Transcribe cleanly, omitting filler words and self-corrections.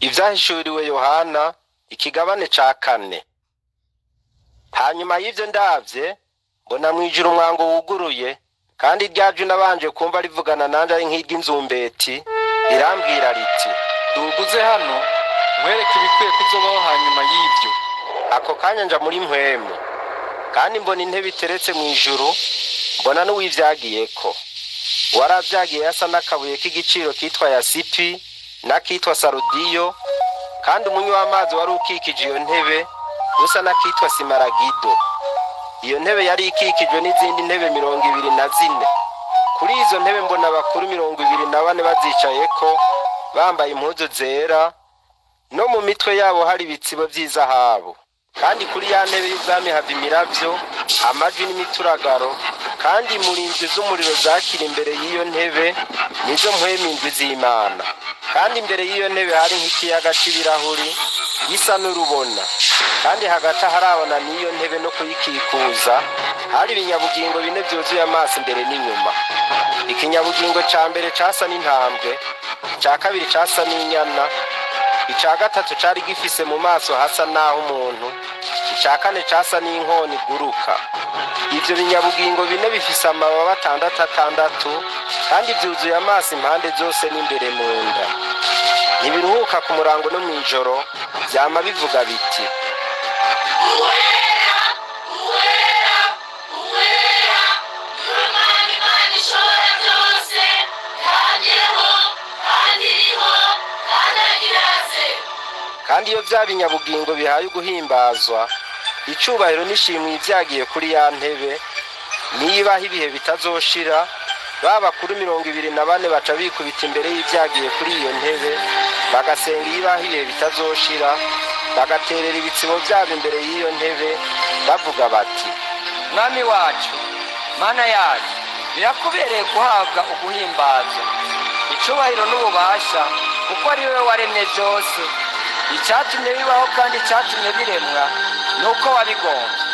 Ivyahishuriwe Yohana ikigabane ca 4. Hanyuma y'ivyo ndavye mbona mwijuru umwango wuguruye, kandi ryaje nabanje kumva rivugana nanje ari nk'iry'inzumbeti, irambwira riti, duguze hano nkwereke ibikwiye kuzobaho hanyuma y'ivyo. Ako kanya nja muri mpwemu, kandi mbona intebe iteretse mwijuru, mbona n'uwivyagiyeko. Uwaravyagiye yasa n'akabuye k'igiciro kitwa yasipi n'akitwa sarudiyo, kandi umunywi w'amazi wari ukikije iyo ntebe usa n'akitwa simaragido. Iyo ntebe yari ikikijwe n'izindi ntebe 24. Kuri izo ntebe mbona abakuru 24 bazicayeko, bambaye impuzu zera, no mu mitwe yabo hari ibitsibo vy'izahabu. Kandi kuri ya ntebe y'ubwami hava imiravyo, amajwi n'imituragaro, kandi murinzi z'umuriro zakira imbere y'iyo ntebe nizo mpwemu indwi z'Imana. Kandi imbere y'iyo ntebe hari nk'ikiyaga c'ibirahuri gisa n'urubona, kandi hagati harabona n'iyo ntebe no kuyikikuza hari ibinyabugingo 4 vyuzuye amaso imbere n'inyuma. Ikinyabugingo ca mbere casa n'intambwe, ca kabiri casa n'inyana, ica gatatu cari gifise mu maso hasa naho umuntu, ica kane casa n'inkoni iguruka. Ivyo binyabugingo 4 bifise amababa 6, kandi vyuzuye amaso impande zose n'imbere mu nda. Ntibiruhuka ku murango no mw'ijoro, vyama bivuga biti, kandi iyo vya binyabugingo bihaye uguhimbazwa, icubahiro n'ishimwe ivyagiye kuri ya ntebe, nibaho ibihe bitazoshira, babakuru 24 baca bikubita imbere y'ivyagiye kuri iyo ntebe, bagasenga ibaho ibihe bitazoshira, bagaterera ibitsibo vyabo imbere y'iyo ntebe, bavuga bati, Mwami wacu, Mana yacu, birakubereye guhabwa uguhimbazwa, icubahiro n'ububasha, kuko ari wewe waremye vyose. Icatumye bibaho kandi icatumye biremwa nuko wabigombye.